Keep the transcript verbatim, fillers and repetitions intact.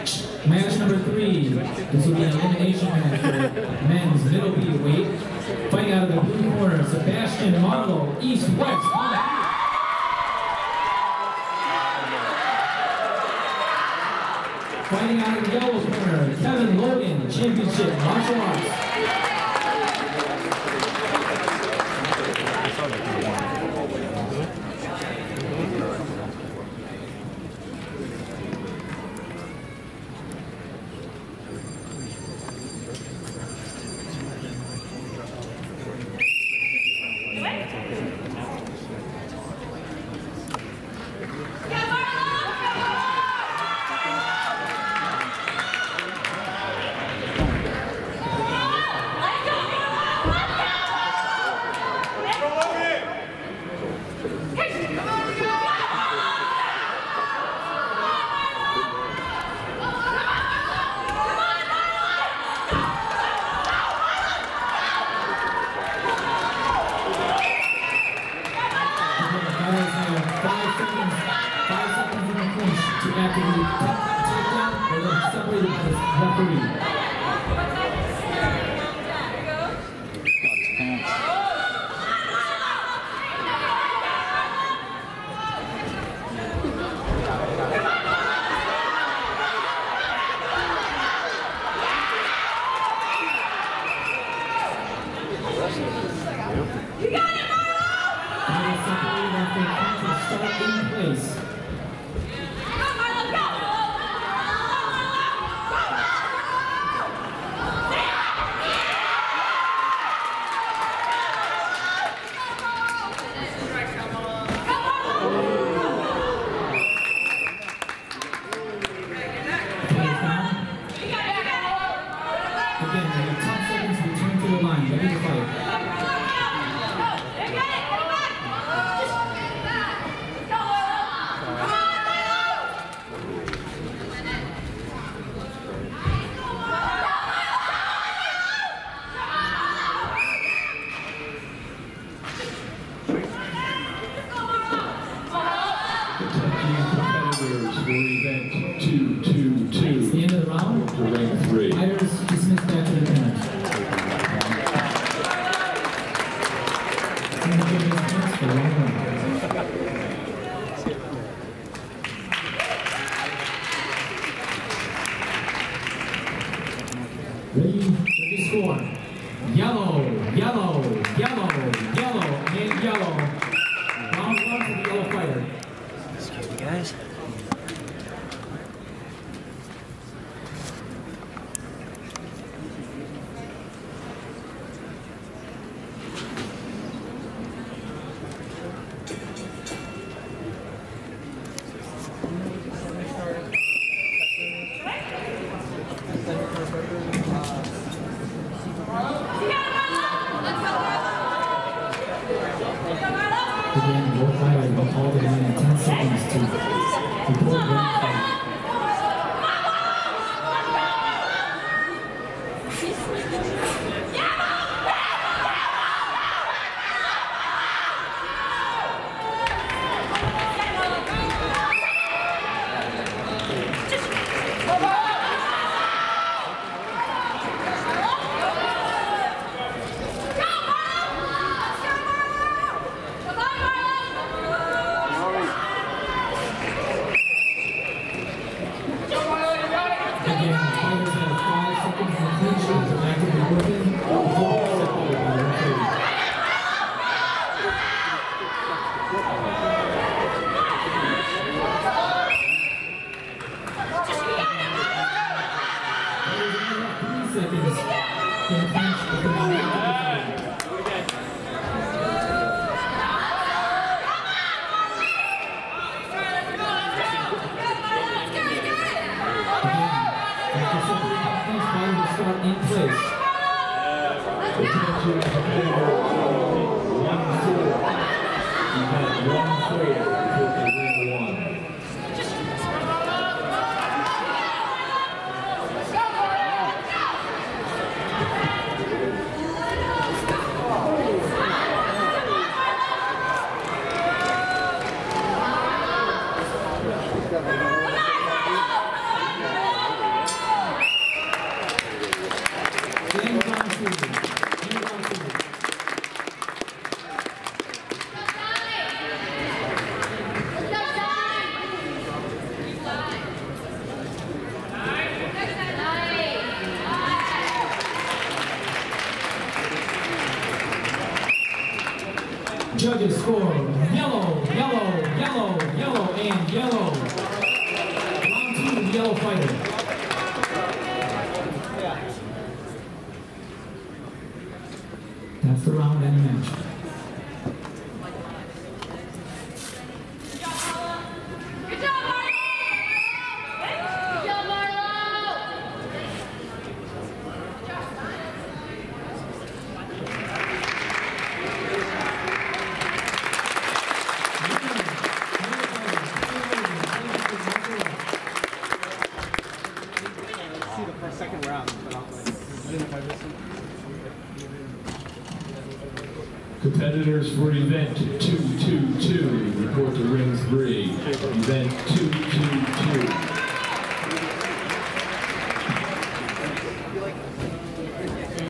Match number three. This will be an elimination match for men's middleweight weight. Fighting out of the blue corner, Sebastian Marlow, east-west. Fighting out of the yellow corner, Kevin Logan, championship martial arts. You got it, Marlow! Ready, ready, score. Yellow, yellow, yellow, yellow, and yellow. Round one for the yellow fighter. Excuse me, guys. Again, both fighters will hold it in ten seconds to report one fight. In place. Judges score yellow, yellow, yellow, yellow, and yellow. Round two, the yellow fighter. That's the round and the match. Good job, Marlow! Good job, Marlow! See the first, second round, but I'll like, competitors for event two two.